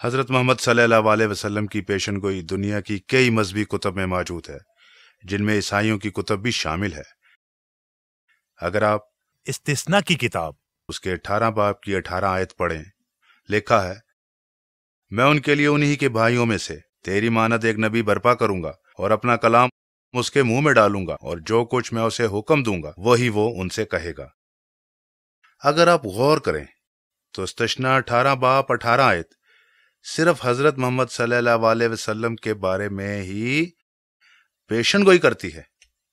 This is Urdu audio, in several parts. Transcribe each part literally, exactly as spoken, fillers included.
حضرت محمد صلی اللہ علیہ وسلم کی پیشن گوئی دنیا کی کئی مذہبی کتب میں موجود ہے، جن میں عیسائیوں کی کتب بھی شامل ہے۔ اگر آپ استثناء کی کتاب اس کے اٹھارہ باب کی اٹھارہ آیت پڑھیں، لکھا ہے، میں ان کے لیے انہی کے بھائیوں میں سے تیری مانند ایک نبی برپا کروں گا اور اپنا کلام اس کے منہ میں ڈالوں گا، اور جو کچھ میں اسے حکم دوں گا وہی وہ ان سے کہے گا۔ اگر آپ غور کریں تو استثناء اٹھارہ باب اٹھارہ آیت صرف حضرت محمد صلی اللہ علیہ وسلم کے بارے میں ہی پیشن گوئی کرتی ہے۔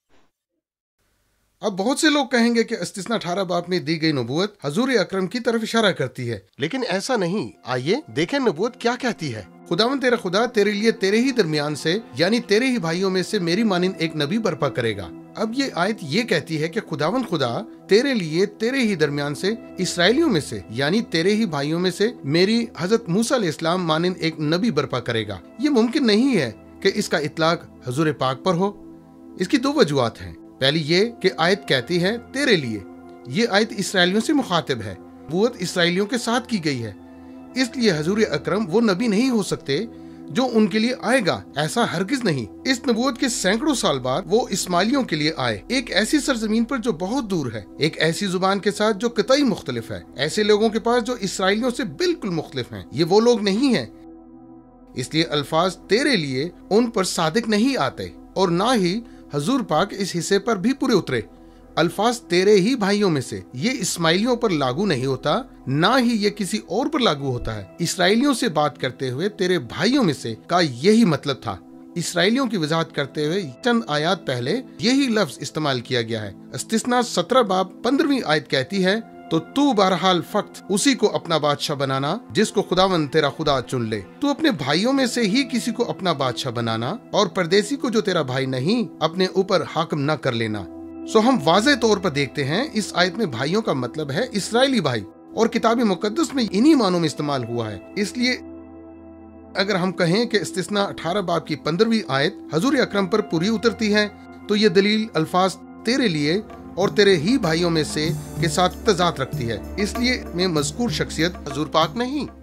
اب بہت سے لوگ کہیں گے کہ استثناء اٹھارہ باب میں دی گئی نبوت حضور اکرم کی طرف اشارہ کرتی ہے، لیکن ایسا نہیں۔ آئیے دیکھیں نبوت کیا کہتی ہے۔ خداوند تیرا خدا تیرے لیے تیرے ہی درمیان سے یعنی تیرے ہی بھائیوں میں سے میری مانند ایک نبی برپا کرے گا۔ اب یہ آیت یہ کہتی ہے کہ خداوند خدا تیرے لیے تیرے ہی درمیان سے اسرائیلیوں میں سے یعنی تیرے ہی بھائیوں میں سے میری حضرت موسیٰ علیہ السلام مانند ایک نبی برپا کرے گا۔ یہ ممکن نہیں ہے کہ اس کا اطلاق حضور پاک پر ہو۔ اس کی دو وجوہات ہیں۔ پہلی یہ کہ آیت کہتی ہے تیرے لیے، یہ آیت اسرائیلیوں سے مخاطب ہے، نبوت اسرائیلیوں کے ساتھ کی گئی ہے، اس لیے حضور اکرم وہ نبی نہیں ہو سکتے جو ان کے لیے آئے گا، ایسا ہرگز نہیں۔ اس نبوت کے سینکڑوں سال بعد وہ اسماعیلیوں کے لیے آئے، ایک ایسی سرزمین پر جو بہت دور ہے، ایک ایسی زبان کے ساتھ جو قطعی مختلف ہے، ایسے لوگوں کے پاس جو اسرائیلیوں سے بالکل مختلف ہیں۔ یہ وہ لوگ نہیں ہیں، اس لیے الفاظ تیرے لیے ان پر صادق نہیں آتے، اور نہ ہی حضور پاک اس حصے پر بھی پورے اترے۔ الفاظ تیرے ہی بھائیوں میں سے یہ اسماعیلیوں پر لاگو نہیں ہوتا، نہ ہی یہ کسی اور پر لاگو ہوتا ہے۔ اسرائیلیوں سے بات کرتے ہوئے تیرے بھائیوں میں سے کا یہی مطلب تھا۔ اسرائیلیوں کی وضاحت کرتے ہوئے چند آیات پہلے یہی لفظ استعمال کیا گیا ہے۔ استثناء سترہ باب پندرہویں آیت کہتی ہے، تو تو بہرحال فقط اسی کو اپنا بادشاہ بنانا جس کو خداوند تیرا خدا چن لے۔ تو اپنے بھائیوں میں سے ہی کسی کو اپنا بادشاہ بنانا، اور پردیسی کو جو تیرا بھائی نہیں اپنے اوپر حاکم نہ کر لینا۔ سو ہم واضح طور پر دیکھتے ہیں اس آیت میں بھائیوں کا مطلب ہے اسرائیلی بھائی، اور کتاب مقدس میں انہی معنوں میں استعمال ہوا ہے۔ اس لیے اگر ہم کہیں کہ استثناء اٹھارہ باب کی پندرہویں آیت حضور اکرم پر پوری اترتی ہے، تو یہ دلیل الفاظ تیرے لیے اور تیرے ہی بھائیوں میں سے کے ساتھ تضاد رکھتی ہے، اس لیے میں مذکور شخصیت حضور پاک نہیں۔